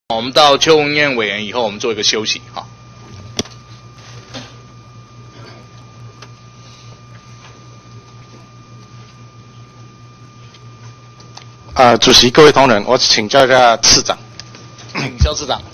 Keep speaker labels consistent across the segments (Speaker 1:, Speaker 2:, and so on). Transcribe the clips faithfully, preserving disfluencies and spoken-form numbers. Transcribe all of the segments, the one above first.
Speaker 1: 我们到邱文彦委员以后，我们做一个休息哈。
Speaker 2: 啊、呃，主席，各位同仁，我请教一下次长。
Speaker 1: 肖次长，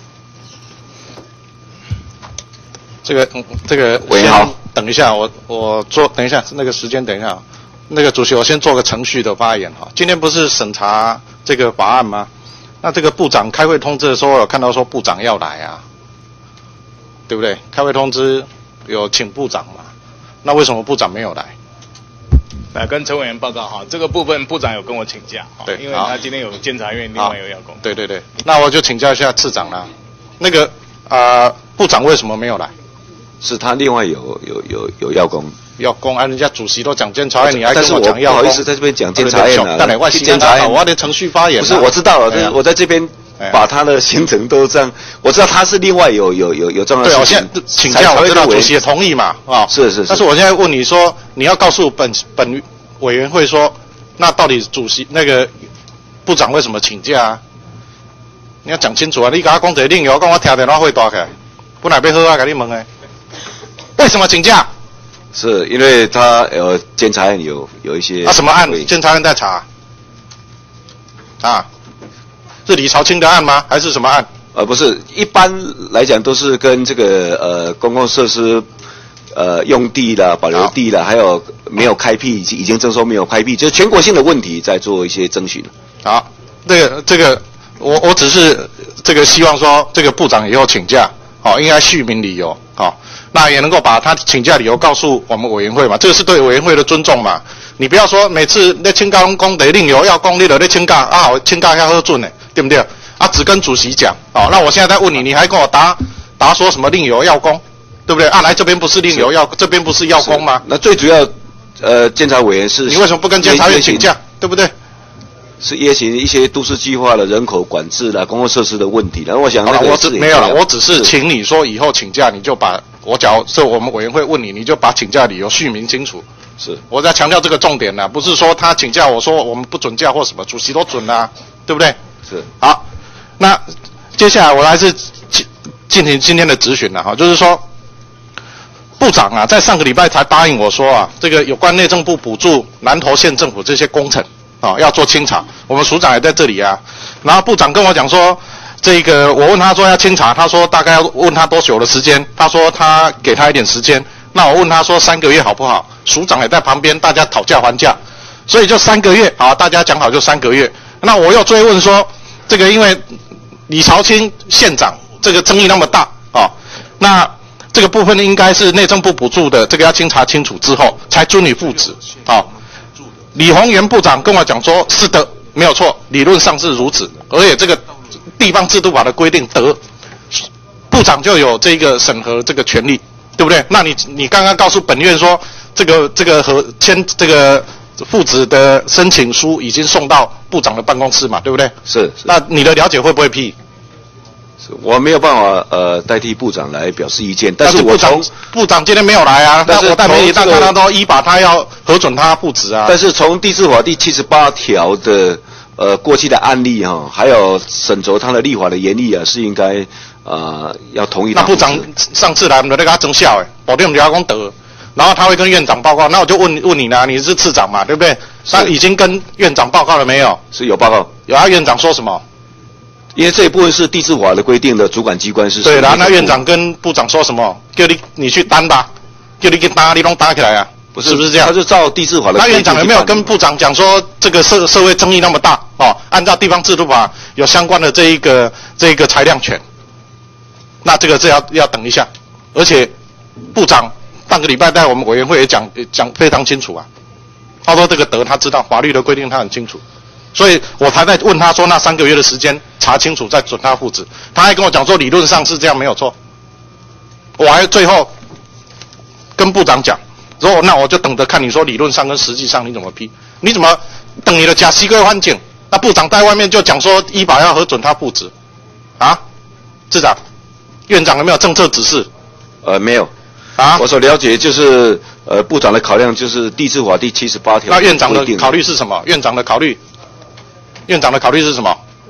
Speaker 2: 这个，嗯、这个，
Speaker 3: 委员好，
Speaker 2: 等一下，我我做，等一下，那个时间等一下。那个主席，我先做个程序的发言哈。今天不是审查这个法案吗？那这个部长开会通知的时候，我有看到说部长要来啊，对不对？开会通知有请部长嘛？那为什么部长没有来？
Speaker 1: 来跟陈委员报告哈，这个部分部长有跟我请假，
Speaker 2: 对，
Speaker 1: 因为他今天有监察院另外有邀功。
Speaker 2: 对对对，那我就请教一下次长啦。那个啊、呃，部长为什么没有来？
Speaker 3: 是他另外有有有有邀功。
Speaker 2: 要公安，人家主席都讲监察院，你还跟我讲要
Speaker 3: 不好意思在这边讲监察院啊，
Speaker 2: 但我监察院，我的程序发言。
Speaker 3: 不是，我知道了，就是我在这边把他的行程都这样，我知道他是另外有有有有重要的事情。
Speaker 2: 对，我现在请教，我知道主席也同意嘛，啊，
Speaker 3: 是是是。
Speaker 2: 但是我现在问你说，你要告诉本本委员会说，那到底主席那个部长为什么请假啊？你要讲清楚啊！你跟他讲这理由，讲我听电话会大开，本来要好啊，跟你问诶，为什么请假？
Speaker 3: 是因为他呃监察院有有一些
Speaker 2: 啊什么案？监察院在查啊？是李朝清的案吗？还是什么案？
Speaker 3: 呃不是，一般来讲都是跟这个呃公共设施呃用地啦、保留地啦，还有没有开辟已经征收没有开辟，就是全国性的问题在做一些征询。
Speaker 2: 好，这个这个我我只是这个希望说这个部长以后请假，好、哦、应该续明理由，好、哦。那也能够把他请假理由告诉我们委员会嘛，这个是对委员会的尊重嘛。你不要说每次那请假讲得另有要讲，你就咧请假啊，请假要核准呢，对不对？啊，只跟主席讲哦。那我现在在问你，你还跟我答答说什么另有要供，对不对？啊，来这边不是另有要，这边不是要供吗？
Speaker 3: 那最主要，呃，监察委员是
Speaker 2: 你为什么不跟监察院请假，对不对？
Speaker 3: 是夜行一些都市计划的人口管制啦、公共设施的问题啦。我想那个
Speaker 2: 我只没有了，我只是请你说以后请假，你就把我假如是我们委员会问你，你就把请假理由续明清楚。
Speaker 3: 是，我
Speaker 2: 在强调这个重点呢，不是说他请假，我说我们不准假或什么，主席都准啦、啊，对不对？
Speaker 3: 是。
Speaker 2: 好，那接下来我还是进进行今天的质询了哈，就是说，部长啊，在上个礼拜才答应我说啊，这个有关内政部补助南投县政府这些工程。啊、哦，要做清查，我们署长也在这里啊。然后部长跟我讲说，这个我问他说要清查，他说大概要问他多久的时间，他说他给他一点时间。那我问他说三个月好不好？署长也在旁边，大家讨价还价，所以就三个月啊，大家讲好就三个月。那我又追问说，这个因为李朝清县长这个争议那么大啊、哦，那这个部分应该是内政部补助的，这个要清查清楚之后才遵理父旨啊。哦李鸿源部长跟我讲说，是的，没有错，理论上是如此，而且这个地方制度法的规定得部长就有这个审核这个权利，对不对？那你你刚刚告诉本院说，这个这个和签这个父子的申请书已经送到部长的办公室嘛，对不对？
Speaker 3: 是。是
Speaker 2: 那你的了解会不会批？
Speaker 3: 我没有办法呃代替部长来表示意见，但是
Speaker 2: 部长部长今天没有来啊，但是我代媒体上看到都依法他要核准他复职啊。
Speaker 3: 但是从地制法第七十八条的呃过去的案例哈、哦，还有沈轴他的立法的严厉啊，是应该呃要同意他。
Speaker 2: 那部长上次来我们在跟他争效诶，保定我们家公得，然后他会跟院长报告，那我就问问你呢，你是次长嘛，对不对？那已经跟院长报告了没有？
Speaker 3: 是有报告，
Speaker 2: 有啊，院长说什么？
Speaker 3: 因为这一部分是地制法的规定的主管机关是。
Speaker 2: 对啦，那院长跟部长说什么？叫你你去担吧，叫你去担，你弄担起来啊？
Speaker 3: 不是，
Speaker 2: 是不是这样？
Speaker 3: 他就照地制法的规定。
Speaker 2: 那院长有没有跟部长讲说，这个社社会争议那么大哦，按照地方制度法有相关的这一个这一个裁量权？那这个是要要等一下，而且部长上个礼拜在我们委员会也讲讲非常清楚啊，他说这个德他知道法律的规定他很清楚。所以我才在问他说，那三个月的时间查清楚再准他复职。他还跟我讲说，理论上是这样没有错。我还最后跟部长讲，说那我就等着看你说理论上跟实际上你怎么批？你怎么等你的假西规环境？那部长在外面就讲说依法要核准他复职，啊？市长、院长有没有政策指示？
Speaker 3: 呃，没有。
Speaker 2: 啊？
Speaker 3: 我所了解就是呃部长的考量就是地制法第七十八条。
Speaker 2: 那院长的考虑是什么？院长的考虑？院长的考虑是什么？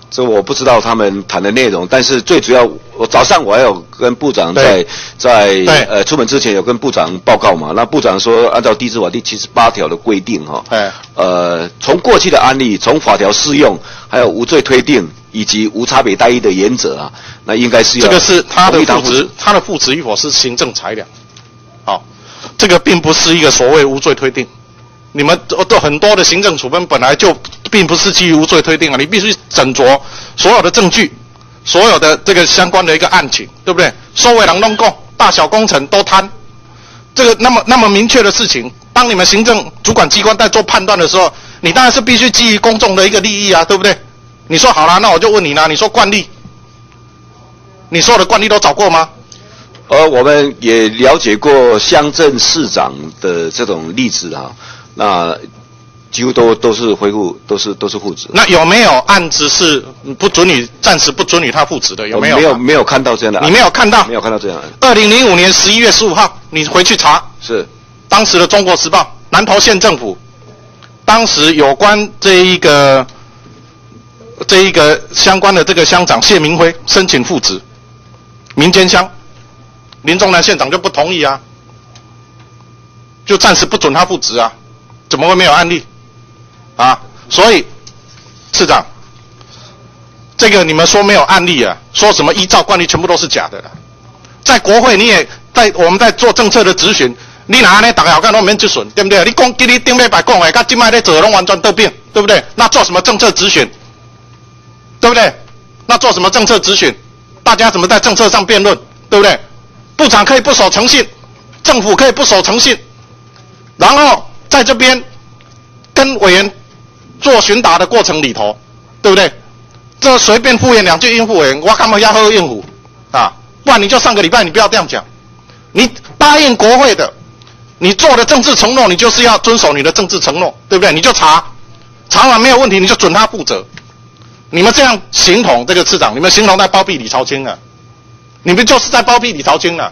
Speaker 3: 这我不知道他们谈的内容，但是最主要，我早上我还有跟部长在在呃出门之前有跟部长报告嘛。那部长说，按照地质法第七十八条的规定哈，呃，从过去的案例，从法条适用，还有无罪推定以及无差别待遇的原则啊，那应该是要
Speaker 2: 这个是他的复职，他的复职与否是行政裁量，好，这个并不是一个所谓无罪推定。你们都很多的行政处分本来就并不是基于无罪推定啊，你必须斟酌所有的证据，所有的这个相关的一个案情，对不对？收尾人弄供，大小工程都贪，这个那么那么明确的事情，当你们行政主管机关在做判断的时候，你当然是必须基于公众的一个利益啊，对不对？你说好了，那我就问你啦，你说惯例，你所有的惯例都找过吗？
Speaker 3: 呃，我们也了解过乡镇市长的这种例子啊。那几乎都都是恢复，都是都是复职。
Speaker 2: 那有没有案子是不准你暂时不准你他复职的？有没有？
Speaker 3: 没有，没有看到这样的案子。
Speaker 2: 你没有看到？
Speaker 3: 没有看到这样的案子。
Speaker 2: 二零零五年十一月十五号，你回去查。
Speaker 3: 是。
Speaker 2: 当时的《中国时报》南投县政府，当时有关这一个这一个相关的这个乡长谢明辉申请复职，民间乡，林宗南县长就不同意啊，就暂时不准他复职啊。怎么会没有案例啊？所以市长，这个你们说没有案例啊，说什么依照惯例全部都是假的啦。在国会你也在我们在做政策的质询，你哪呢？大家好看都没质询，对不对？你讲给你顶礼拜讲的，跟今麦在做拢完全得病，对不对？那做什么政策质询？对不对？那做什么政策质询？大家怎么在政策上辩论？对不对？部长可以不守诚信，政府可以不守诚信，然后在这边跟委员做询答的过程里头，对不对？这随便敷衍两句应付委员，我干嘛要喝应付啊？不然你就上个礼拜你不要这样讲。你答应国会的，你做的政治承诺，你就是要遵守你的政治承诺，对不对？你就查，查完没有问题，你就准他负责。你们这样形同这个市长，你们形同在包庇李朝清啊！你们就是在包庇李朝清啊！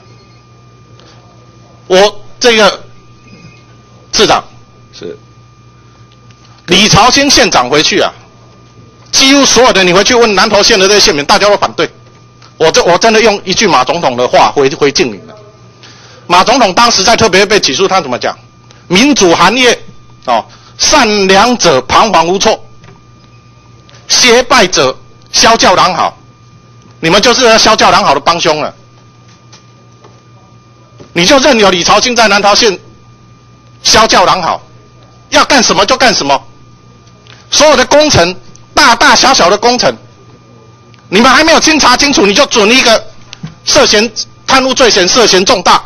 Speaker 2: 我这个市长
Speaker 3: 是
Speaker 2: 李朝清县长回去啊，几乎所有的你回去问南投县的这些县民，大家都反对。我这我真的用一句马总统的话回回敬你了。马总统当时在特别被起诉，他怎么讲？民主行业哦，善良者彷徨无措，邪败者萧教良好。你们就是萧教良好的帮凶了。你就任由李朝清在南投县萧教良好，要干什么就干什么。所有的工程，大大小小的工程，你们还没有清查清楚，你就准一个涉嫌贪污罪嫌、涉嫌重大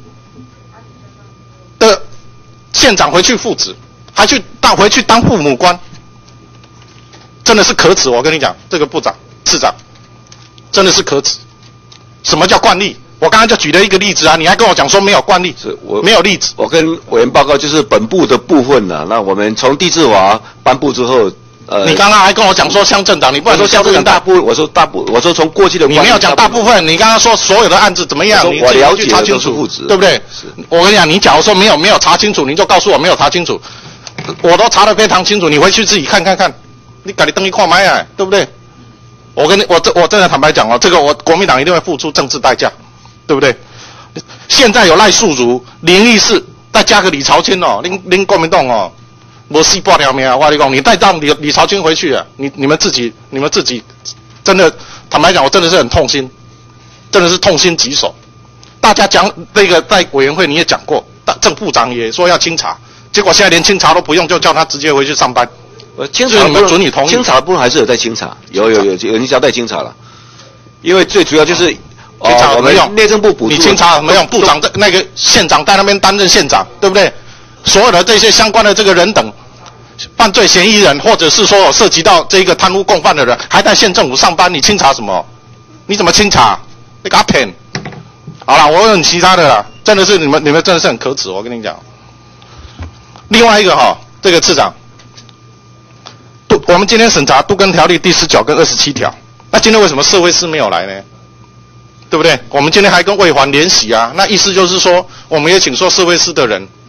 Speaker 2: 的县长回去复职，还去当回去当父母官，真的是可耻！我跟你讲，这个部长、市长真的是可耻。什么叫惯例？我刚刚就举了一个例子啊，你还跟我讲说没有惯例，
Speaker 3: 是我
Speaker 2: 没有例子。
Speaker 3: 我跟委员报告就是本部的部分呢、啊。那我们从地质法颁布之后，呃，
Speaker 2: 你刚刚还跟我讲说乡镇长，你不能说乡镇大部，
Speaker 3: 我说大部，我说从过去的
Speaker 2: 你没有讲大部分，你刚刚说所有的案子怎么样？你
Speaker 3: 我了解
Speaker 2: 查清楚，对不对？我跟你讲，你假如说没有没有查清楚，你就告诉我没有查清楚，我都查得非常清楚，你回去自己看看看，你赶紧登一块买啊，对不对？我跟你我这我真的坦白讲哦，这个我国民党一定会付出政治代价，对不对？现在有赖素如、林义士，再加个李朝清哦，您您国民党哦，没死半条命啊！我跟你讲，你再让李李朝清回去啊，你你们自己你们自己真的坦白讲，我真的是很痛心，真的是痛心疾首。大家讲那个在委员会你也讲过，郑部长也说要清查，结果现在连清查都不用，就叫他直接回去上班。
Speaker 3: 呃，清查
Speaker 2: 你们准你同意？
Speaker 3: 清查的部分还是有在清查，有有有有人交代清查了，因为最主要就是。
Speaker 2: 清查怎么用？
Speaker 3: 内政部补助，
Speaker 2: 你清查怎么用？部长在那个县长在那边担任县长，对不对？所有的这些相关的这个人等，犯罪嫌疑人，或者是说涉及到这个贪污共犯的人，还在县政府上班，你清查什么？你怎么清查？你给他骗？好了，我问其他的啦，真的是你们你们真的是很可耻，我跟你讲。另外一个哈、哦，这个次长，都我们今天审查都更条例第十九跟二十七条，那今天为什么社会司没有来呢？对不对？我们今天还跟卫环联席啊，那意思就是说，我们也请说社会司的人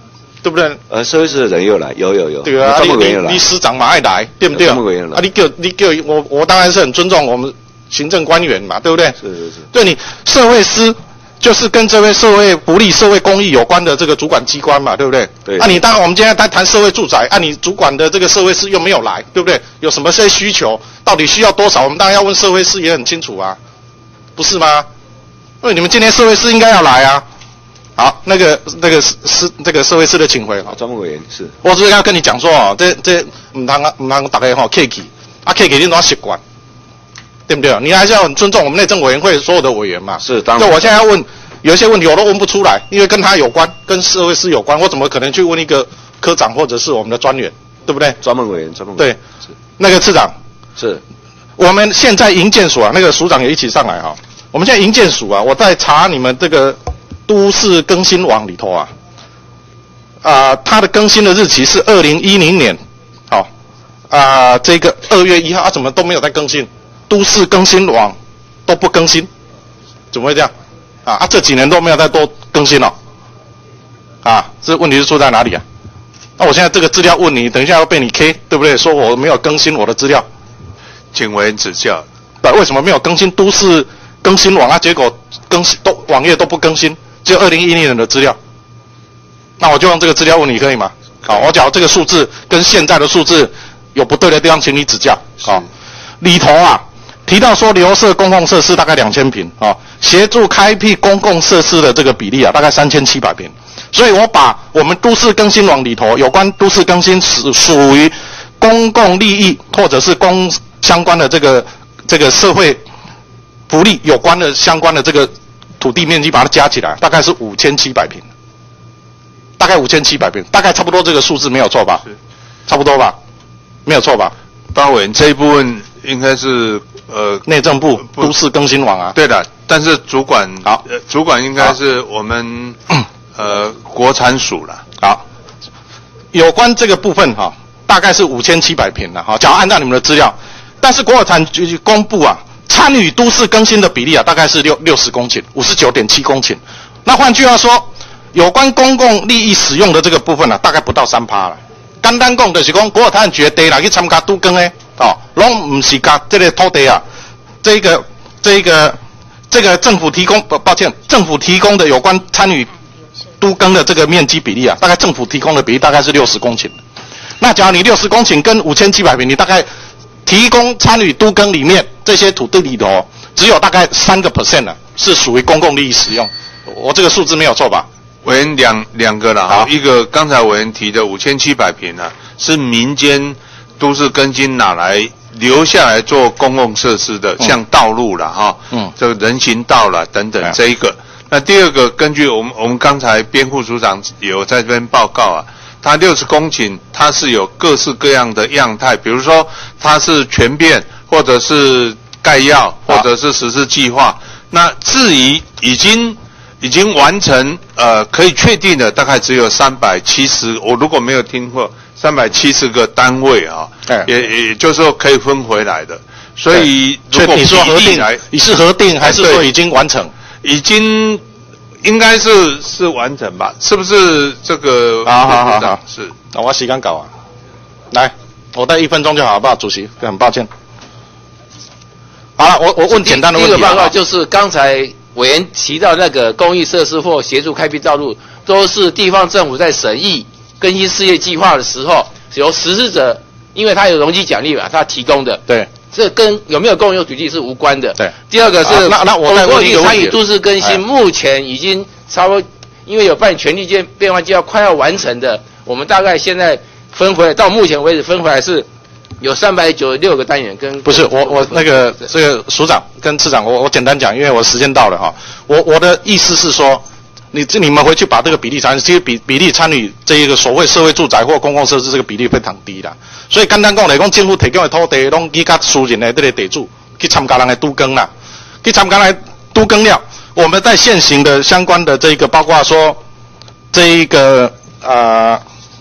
Speaker 2: 对不对？
Speaker 3: 呃，社会室的人又来，有有有，
Speaker 2: 对啊，
Speaker 3: 专门委员有来，
Speaker 2: 你你师长嘛爱来，对不对？
Speaker 3: 专门委员来
Speaker 2: 啊，你叫你叫我我当然是很尊重我们行政官员嘛，对不对？
Speaker 3: 是是是，
Speaker 2: 对你社会司就是跟这位社会福利、社会公益有关的这个主管机关嘛，对不对？
Speaker 3: 对。
Speaker 2: 啊，你当然我们今天在谈社会住宅，啊，你主管的这个社会司又没有来，对不对？有什么些需求，到底需要多少，我们当然要问社会司也很清楚啊，不是吗？因为你们今天社会司应该要来啊。好，那个那个是这个社会司的请回
Speaker 3: 啊，专门委员是。
Speaker 2: 我只是要跟你讲说哦，这这唔通唔通大家吼客气，啊客气你都要习惯，对不对？你还是要很尊重我们内政委员会所有的委员嘛。
Speaker 3: 是，当然。
Speaker 2: 就我现在要问有一些问题我都问不出来，因为跟他有关，跟社会司有关，我怎么可能去问一个科长或者是我们的专员，对不对？
Speaker 3: 专门委员，专门委员。
Speaker 2: 对，那个次长
Speaker 3: 是。我
Speaker 2: 们现在营建署啊，那个署长也一起上来哈。我们现在营建署啊，我在查你们这个。都市更新网里头啊，啊、呃，它的更新的日期是二零一零年，好、哦，啊、呃，这个二月一号啊，怎么都没有在更新？都市更新网都不更新，怎么会这样？啊啊，这几年都没有再多更新了，啊，这问题是出在哪里啊？那我现在这个资料问你，等一下要被你 K， 对不对？说我没有更新我的资料，
Speaker 4: 请委员指教。
Speaker 2: 对，为什么没有更新都市更新网啊？结果更新都网页都不更新。只有二零一零年的资料，那我就用这个资料问你可以吗？好，我讲这个数字跟现在的数字有不对的地方，请你指教。好，里头啊提到说留设公共设施大概两千坪啊，协助开辟公共设施的这个比例啊大概三千七百坪，所以我把我们都市更新网里头有关都市更新属属于公共利益或者是公相关的这个这个社会福利有关的相关的这个。土地面积把它加起来，大概是五千七百坪，大概五千七百坪，大概差不多这个数字没有错吧？是，差不多吧，没有错吧？
Speaker 4: 包委员这一部分应该是呃
Speaker 2: 内政部都市更新网啊。
Speaker 4: 对的，但是主管
Speaker 2: 好、
Speaker 4: 呃，主管应该是我们呃国产署了。
Speaker 2: 好，有关这个部分哈、哦，大概是五千七百坪了哈，只要按照你们的资料，但是国有产局公布啊。参与都市更新的比例啊，大概是六六十公顷，五十九点七公顷。那换句话说，有关公共利益使用的这个部分啊，大概不到三趴了。简单讲就是讲，国有产局地来去参加都更诶，哦，拢唔是甲这个土地啊，这个这个这个政府提供，抱歉，政府提供的有关参与都更的这个面积比例啊，大概政府提供的比例大概是六十公顷。那假如你六十公顷跟五千七百坪，你大概提供参与都更里面这些土地里头，只有大概三个 percent 呢，是属于公共利益使用。我这个数字没有错吧？
Speaker 4: 委员两两个了哈，一个刚才委员提的五千七百坪啊，是民间都市更新拿来留下来做公共设施的，嗯、像道路了哈，嗯，这个人行道了等等、嗯、这一个。那第二个，根据我们我们刚才编户署长有在这边报告啊。它六十公顷，它是有各式各样的样态，比如说它是全变，或者是概要，或者是实施计划。那至于已经已经完成，呃，可以确定的，大概只有三百七十，我如果没有听错，三百七十个单位啊，也也就是说可以分回来的。所以如果
Speaker 2: 你说核定，你是核定还是说已经完成？
Speaker 4: 已经。应该是是完成吧？是不是这个？
Speaker 2: 好好好好，
Speaker 4: 是。
Speaker 2: 那我时间搞啊，来，我带一分钟就好，好不好？主席，很抱歉。好了，我我问简单的问题。
Speaker 5: 第一个报告就是刚才委员提到那个公益设施或协助开辟道路，都是地方政府在审议更新事业计划的时候，由实施者，因为他有容积奖励嘛，他提供的。
Speaker 2: 对。
Speaker 5: 这跟有没有共用土地是无关的。
Speaker 2: 对。
Speaker 5: 第二个是，
Speaker 2: 啊、那那我再问一个问题。
Speaker 5: 参与都市更新，目前已经差不多，因为有办权利变变换计划快要完成的，我们大概现在分回来，到目前为止分回来是有三百九十六个单元跟。
Speaker 2: 不是我我那个这个署长跟次长，我我简单讲，因为我时间到了哈，我我的意思是说。你你们回去把这个比例参与，其实比比例参与这一个所谓社会住宅或公共设施这个比例非常低啦。所以简单讲来讲，政府提供的土地，拢去甲私人的这个地主去参加人的都更啦，去参加来都更了。我们在现行的相关的这一个，包括说这一个呃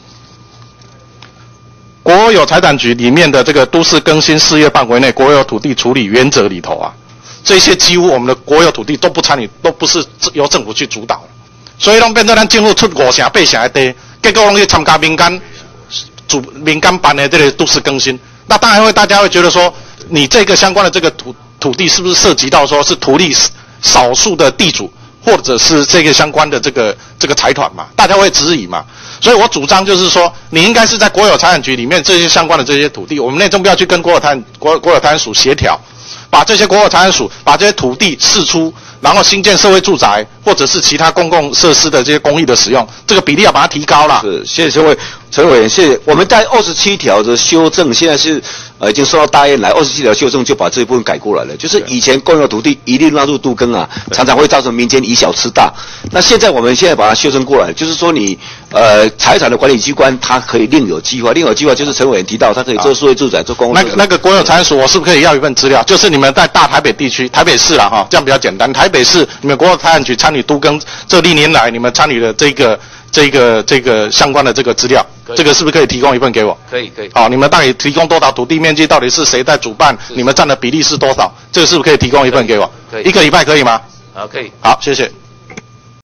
Speaker 2: 国有财产局里面的这个都市更新事业范围内国有土地处理原则里头啊，这些几乎我们的国有土地都不参与，都不是由政府去主导。所以，拢变做咱政府出五成八成的地， 结果拢去参加民间主民间办的这个都市更新，那当然会大家会觉得说，你这个相关的这个土土地是不是涉及到说是土地少数的地主，或者是这个相关的这个这个财团嘛？大家会质疑嘛？所以我主张就是说，你应该是在国有财产局里面这些相关的这些土地，我们内政部要去跟国有财国国有财产署协调，把这些国有财产署把这些土地释出，然后新建社会住宅或者是其他公共设施的这些公益的使用，这个比例要把它提高啦。
Speaker 3: 是，谢谢陈委陈委员，谢谢。我们在二十七条的修正，现在是呃已经收到大院来，二十七条修正就把这一部分改过来了。就是以前公有土地一律纳入都更啊，常常会造成民间以小吃大。那现在我们现在把它修正过来，就是说你呃财产的管理机关它可以另有计划，另有计划就是陈委员提到，它可以做社会住宅、做公共。
Speaker 2: 那个那个国有财产署，我是不是可以要一份资料？就是你们在大台北地区，台北市啦哈，这样比较简单。台北市你们国有财产局参与都更这历年来你们参与的这个这个这个相关的这个资料，这个是不是可以提供一份给我？
Speaker 5: 可以可以。
Speaker 2: 好，你们到底提供多少土地面积？到底是谁在主办？你们占的比例是多少？这个是不是可以提供一份给我？
Speaker 5: 可以。
Speaker 2: 一个礼拜可以吗？
Speaker 5: 好，可以。
Speaker 2: 好，谢谢。